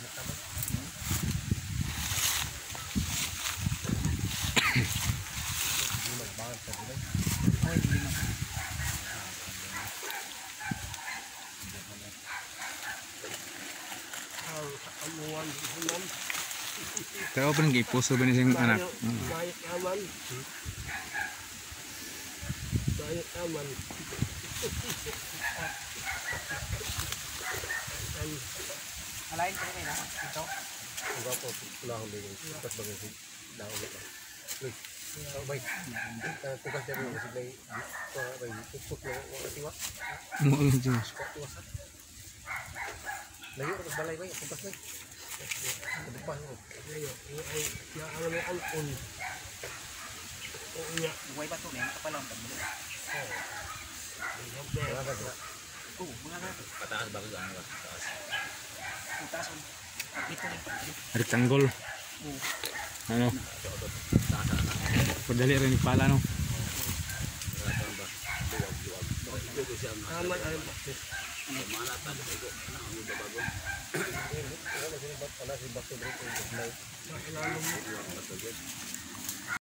Kaya pa nang ipuso ba niya anak? Bayat aman. Bayat aman. Alain ko rin ha. Ito. Ang gapo, wala akong bigay. Tapos bagay si Dao. Wait. Bay. Tugas niya rin. Kasi bay. Bay. Tuktok na. Tiwa. Mo lang dyan. Layo. Tapos balay bay. Tugas bay. Kedepan ko. Layo. Ay. Naano mo ang Oo nga. Buhay ba ito? May kapalang pagbulo. Oo. Mga gaga. Oo, mga gaga. Pataas bago sa ano? Pataas. Pataas. Dito rin. Rectangle. Oo. Ano? Padali rin pala no. Aman ay bakit. Mana tadi bago. Ano ba bago? Wala si bakit dito. Wala si bakit dito.